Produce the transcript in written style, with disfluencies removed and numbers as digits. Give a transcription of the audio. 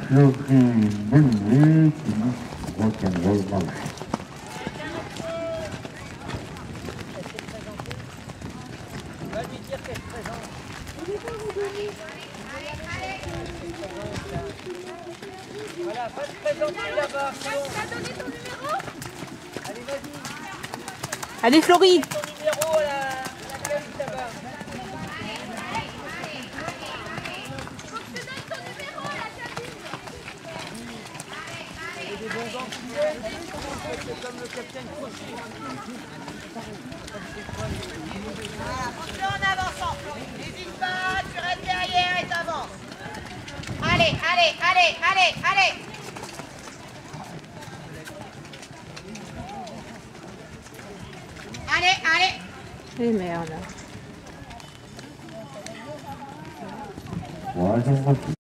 Florie Meunier qui nous rock'n'roll dans le champ. Va lui dire qu'elle se présente. Voilà, va te présenter là-bas. Tu m'as donné ton numéro? Allez, vas-y. Allez Florie. Ton numéro à la caisse là-bas. Faut que tu donnes ton numéro à la cabine. Et des bons gants. C'est comme le capitaine Crochet. Monte-le en avançant, Florie. N'hésite pas, tu restes derrière et t'avances. Allez, allez, allez, allez, allez. Allez, allez. Eh merde. Troisième refus.